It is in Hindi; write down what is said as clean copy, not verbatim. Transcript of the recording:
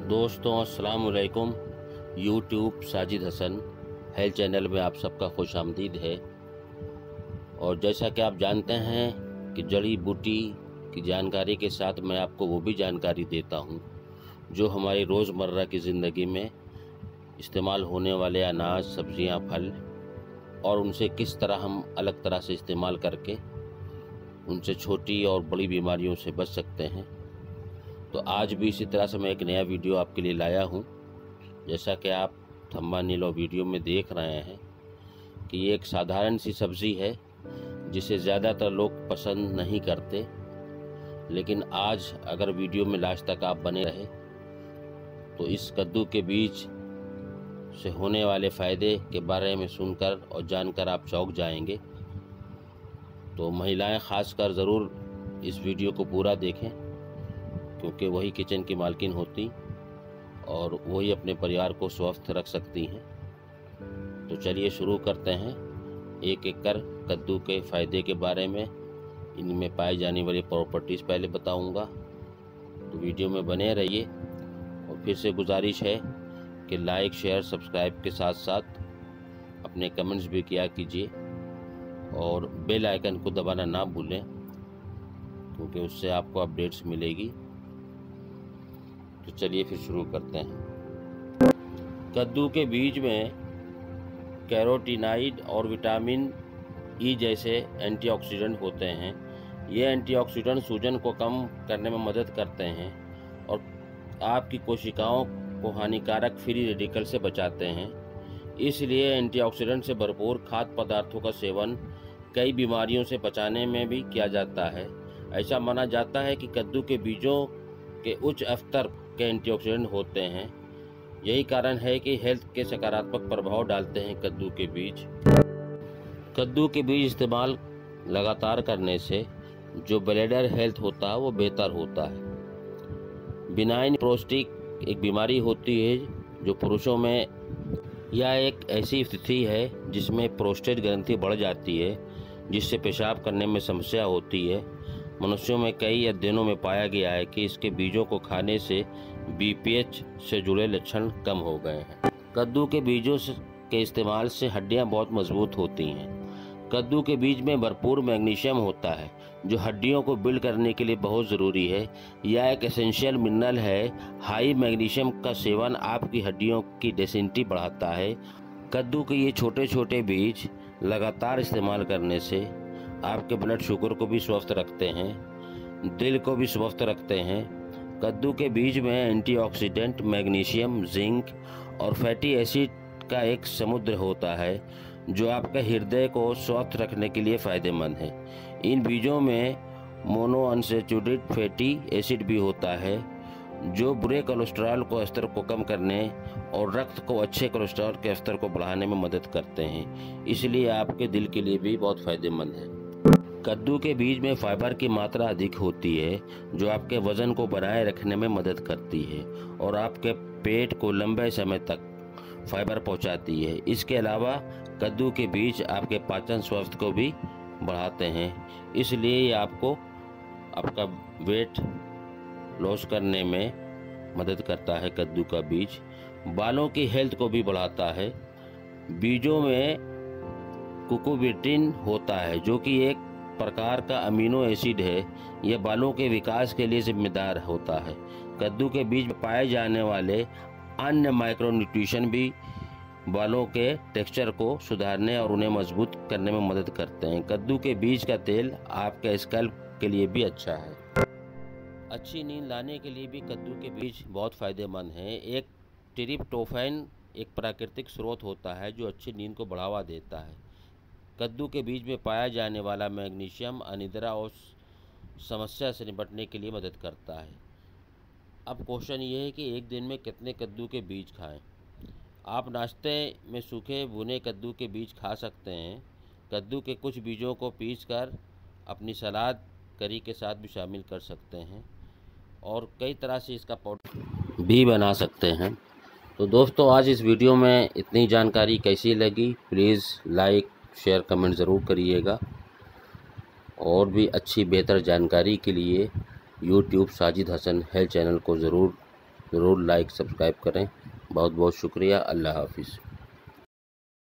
दोस्तों अस्सलाम वालेकुम। YouTube Sajid Hasan health channel में आप सबका खुश आमदीद है। और जैसा कि आप जानते हैं कि जड़ी बूटी की जानकारी के साथ मैं आपको वो भी जानकारी देता हूँ जो हमारी रोज़मर्रा की ज़िंदगी में इस्तेमाल होने वाले अनाज, सब्जियाँ, फल और उनसे किस तरह हम अलग तरह से इस्तेमाल करके उनसे छोटी और बड़ी बीमारियों से बच सकते हैं। तो आज भी इसी तरह से मैं एक नया वीडियो आपके लिए लाया हूँ। जैसा कि आप थंबनेल और वीडियो में देख रहे हैं कि ये एक साधारण सी सब्ज़ी है जिसे ज़्यादातर लोग पसंद नहीं करते, लेकिन आज अगर वीडियो में लास्ट तक आप बने रहे तो इस कद्दू के बीज से होने वाले फ़ायदे के बारे में सुनकर और जानकर आप चौंक जाएंगे। तो महिलाएं खासकर ज़रूर इस वीडियो को पूरा देखें, क्योंकि वही किचन की मालकिन होती और वही अपने परिवार को स्वस्थ रख सकती हैं। तो चलिए शुरू करते हैं। एक एक कर कद्दू के फ़ायदे के बारे में, इनमें पाई जाने वाली प्रॉपर्टीज़ पहले बताऊंगा। तो वीडियो में बने रहिए और फिर से गुजारिश है कि लाइक, शेयर, सब्सक्राइब के साथ साथ अपने कमेंट्स भी किया कीजिए और बेल आइकन को दबाना ना भूलें, क्योंकि उससे आपको अपडेट्स मिलेगी। तो चलिए फिर शुरू करते हैं। कद्दू के बीज में कैरोटीनॉइड और विटामिन ई जैसे एंटीऑक्सीडेंट होते हैं। ये एंटीऑक्सीडेंट सूजन को कम करने में मदद करते हैं और आपकी कोशिकाओं को हानिकारक फ्री रेडिकल से बचाते हैं। इसलिए एंटीऑक्सीडेंट से भरपूर खाद्य पदार्थों का सेवन कई बीमारियों से बचाने में भी किया जाता है। ऐसा माना जाता है कि कद्दू के बीजों के उच्च स्तर के एंटीऑक्सीडेंट होते हैं। यही कारण है कि हेल्थ के सकारात्मक प्रभाव डालते हैं कद्दू के बीज। कद्दू के बीज इस्तेमाल लगातार करने से जो ब्लैडर हेल्थ होता है वो बेहतर होता है। बिनाइन प्रोस्टेट एक बीमारी होती है जो पुरुषों में, यह एक ऐसी स्थिति है जिसमें प्रोस्टेट ग्रंथि बढ़ जाती है, जिससे पेशाब करने में समस्या होती है। मनुष्यों में कई अध्ययनों में पाया गया है कि इसके बीजों को खाने से बीपीएच से जुड़े लक्षण कम हो गए हैं। कद्दू के बीजों के इस्तेमाल से हड्डियां बहुत मजबूत होती हैं। कद्दू के बीज में भरपूर मैग्नीशियम होता है जो हड्डियों को बिल्ड करने के लिए बहुत ज़रूरी है। यह एक एसेंशियल मिनरल है। हाई मैग्नीशियम का सेवन आपकी हड्डियों की डेंसिटी बढ़ाता है। कद्दू के ये छोटे छोटे बीज लगातार इस्तेमाल करने से आपके ब्लड शुगर को भी स्वस्थ रखते हैं, दिल को भी स्वस्थ रखते हैं। कद्दू के बीज में एंटीऑक्सीडेंट, मैग्नीशियम, जिंक और फैटी एसिड का एक समुद्र होता है जो आपके हृदय को स्वस्थ रखने के लिए फ़ायदेमंद है। इन बीजों में मोनोअनसैचुरेटेड फैटी एसिड भी होता है जो बुरे कोलेस्ट्रॉल को स्तर को कम करने और रक्त को अच्छे कोलेस्ट्रॉल के स्तर को बढ़ाने में मदद करते हैं। इसलिए आपके दिल के लिए भी बहुत फ़ायदेमंद है। कद्दू के बीज में फाइबर की मात्रा अधिक होती है जो आपके वज़न को बनाए रखने में मदद करती है और आपके पेट को लंबे समय तक फाइबर पहुंचाती है। इसके अलावा कद्दू के बीज आपके पाचन स्वास्थ्य को भी बढ़ाते हैं, इसलिए ये आपको आपका वेट लॉस करने में मदद करता है। कद्दू का बीज बालों की हेल्थ को भी बढ़ाता है। बीजों में कुकुबिटिन होता है जो कि एक प्रकार का अमीनो एसिड है। यह बालों के विकास के लिए जिम्मेदार होता है। कद्दू के बीज में पाए जाने वाले अन्य माइक्रोन्यूट्रिशन भी बालों के टेक्सचर को सुधारने और उन्हें मजबूत करने में मदद करते हैं। कद्दू के बीज का तेल आपके स्कैल्प के लिए भी अच्छा है। अच्छी नींद लाने के लिए भी कद्दू के बीज बहुत फ़ायदेमंद हैं। एक ट्रिप्टोफैन एक प्राकृतिक स्रोत होता है जो अच्छी नींद को बढ़ावा देता है। कद्दू के बीज में पाया जाने वाला मैग्नीशियम अनिद्रा और समस्या से निपटने के लिए मदद करता है। अब क्वेश्चन ये है कि एक दिन में कितने कद्दू के बीज खाएं? आप नाश्ते में सूखे भुने कद्दू के बीज खा सकते हैं। कद्दू के कुछ बीजों को पीसकर अपनी सलाद, करी के साथ भी शामिल कर सकते हैं और कई तरह से इसका पाउडर भी बना सकते हैं। तो दोस्तों आज इस वीडियो में इतनी जानकारी कैसी लगी, प्लीज़ लाइक, शेयर, कमेंट ज़रूर करिएगा। और भी अच्छी बेहतर जानकारी के लिए YouTube Sajid Hasan health channel को ज़रूर ज़रूर लाइक सब्सक्राइब करें। बहुत बहुत शुक्रिया। अल्लाह हाफिज़।